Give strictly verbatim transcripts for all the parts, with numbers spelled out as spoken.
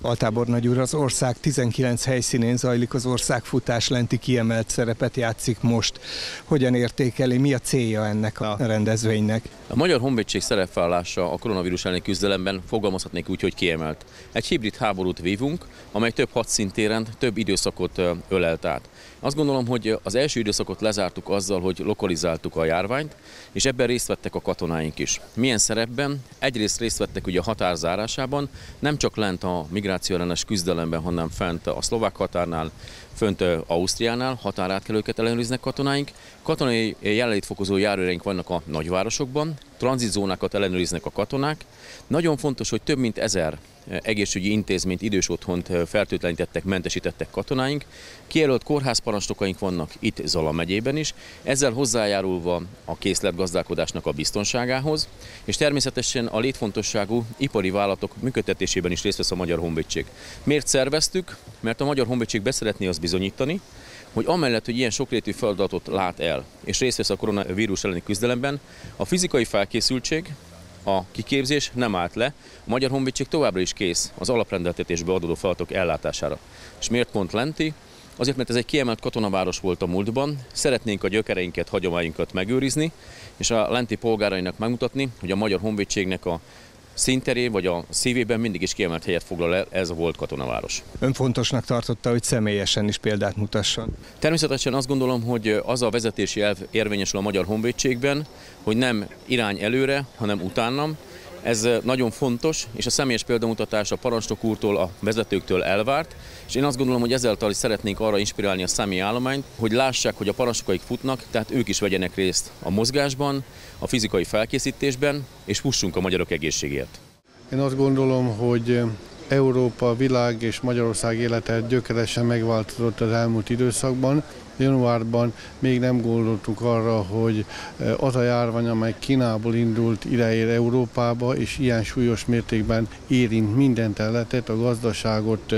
Altábornagy úr, az ország tizenkilenc helyszínén zajlik az országfutás, lenti kiemelt szerepet játszik most. Hogyan értékeli, mi a célja ennek a rendezvénynek? A Magyar Honvédség szerepvállalása a koronavírus elleni küzdelemben fogalmazhatnék úgy, hogy kiemelt. Egy hibrid háborút vívunk, amely több hadszintéren több időszakot ölelt át. Azt gondolom, hogy az első időszakot lezártuk azzal, hogy lokalizáltuk a járványt, és ebben részt vettek a katonáink is. Milyen szerepben? Egyrészt részt vettek ugye a határ zárásában, nem csak lent a migrációellenes küzdelemben, hanem fent a szlovák határnál, fönt Ausztriánál határátkelőket ellenőriznek katonáink. Katonai jelenlétfokozó járőreink vannak a nagyvárosokban, tranzitzónákat ellenőriznek a katonák. Nagyon fontos, hogy több mint ezer egészségügyi intézményt, idős otthont fertőtlenítettek, mentesítettek katonáink. Kijelölt kórházparancsnokaink vannak itt Zala megyében is, ezzel hozzájárulva a készletgazdálkodásnak a biztonságához, és természetesen a létfontosságú ipari vállalatok működtetésében is részt vesz a Magyar Honvédség. Miért szerveztük? Mert a Magyar Honvédség beszeretné azt bizonyítani, hogy amellett, hogy ilyen sokrétű feladatot lát el, és részt vesz a koronavírus elleni küzdelemben, a fizikai felkészültség, a kiképzés nem állt le, a Magyar Honvédség továbbra is kész az alaprendeltetésbe adódó feladatok ellátására. És miért pont lenti? Azért, mert ez egy kiemelt katonaváros volt a múltban, szeretnénk a gyökereinket, hagyományunkat megőrizni, és a lenti polgárainak megmutatni, hogy a Magyar Honvédségnek a színterén vagy a szívében mindig is kiemelt helyet foglal el ez a volt katonaváros. Ön fontosnak tartotta, hogy személyesen is példát mutasson? Természetesen azt gondolom, hogy az a vezetési elv érvényesül a Magyar Honvédségben, hogy nem irány előre, hanem utánam. Ez nagyon fontos, és a személyes példamutatás a parancsnok úrtól, a vezetőktől elvárt, és én azt gondolom, hogy ezáltal is szeretnénk arra inspirálni a személyi állományt, hogy lássák, hogy a parancsnokaik futnak, tehát ők is vegyenek részt a mozgásban, a fizikai felkészítésben, és fussunk a magyarok egészségért. Én azt gondolom, hogy Európa, világ és Magyarország élete gyökeresen megváltozott az elmúlt időszakban. Januárban még nem gondoltuk arra, hogy az a járvány, amely Kínából indult, ideér Európába, és ilyen súlyos mértékben érint minden területet, a gazdaságot,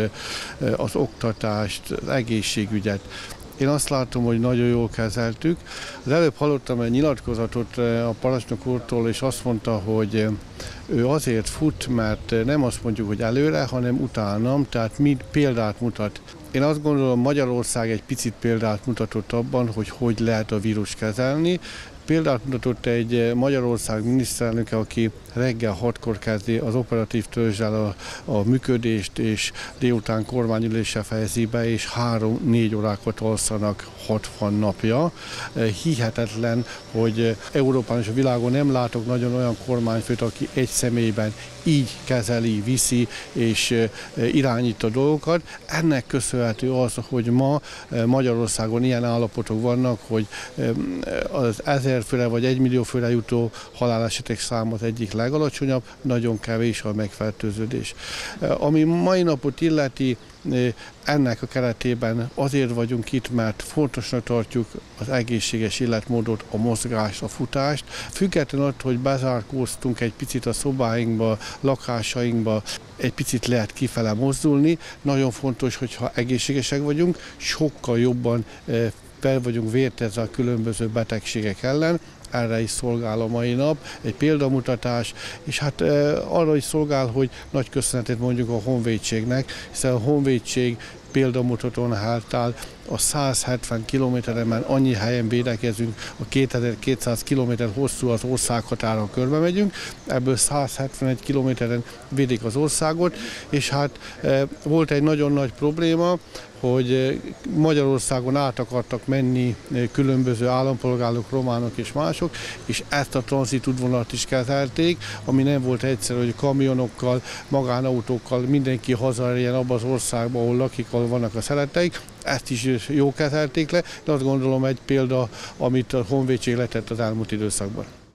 az oktatást, az egészségügyet. Én azt látom, hogy nagyon jól kezeltük. Az előbb hallottam egy nyilatkozatot a parancsnok úrtól, és azt mondta, hogy ő azért fut, mert nem azt mondjuk, hogy előre, hanem utánam, tehát mind példát mutat. Én azt gondolom, Magyarország egy picit példát mutatott abban, hogy hogy lehet a vírus kezelni. Példát mutatott egy Magyarország miniszterelnöke, aki reggel hatkor kezdi az operatív törzsel a, a működést, és délután kormányüléssel fejezi be, és három-négy órákat alszanak hatvan napja. Hihetetlen, hogy Európán és a világon nem látok nagyon olyan kormányfőt, aki egy személyben így kezeli, viszi és irányít a dolgokat. Ennek köszönhető az, hogy ma Magyarországon ilyen állapotok vannak, hogy az ezer főre vagy egy millió főre jutó halálesetek száma az egyik legalacsonyabb, nagyon kevés a megfertőződés. Ami mai napot illeti, ennek a keretében azért vagyunk itt, mert fontosnak tartjuk az egészséges életmódot, a mozgást, a futást. Függetlenül attól, hogy bezárkóztunk egy picit a szobáinkba, lakásainkba, egy picit lehet kifele mozdulni. Nagyon fontos, hogyha egészségesek vagyunk, sokkal jobban fel vagyunk vértezve a különböző betegségek ellen. Erre is szolgál a mai nap, egy példamutatás, és hát e, arra is szolgál, hogy nagy köszönetet mondjuk a Honvédségnek, hiszen a Honvédség példamutatón hátál a száz hetven kilométeren annyi helyen védekezünk, a kétezer-kétszáz kilométer hosszú az országhatáron körbe megyünk, ebből száz hetvenegy kilométeren védik az országot, és hát e, volt egy nagyon nagy probléma, hogy Magyarországon át akartak menni különböző állampolgárok, románok és mások, és ezt a tranzitútvonalat is kezelték, ami nem volt egyszerű, hogy kamionokkal, magánautókkal mindenki hazaérjen abba az országba, ahol lakik, ahol vannak a szeretteik. Ezt is jó kezelték le, de azt gondolom egy példa, amit a Honvédség letett az elmúlt időszakban.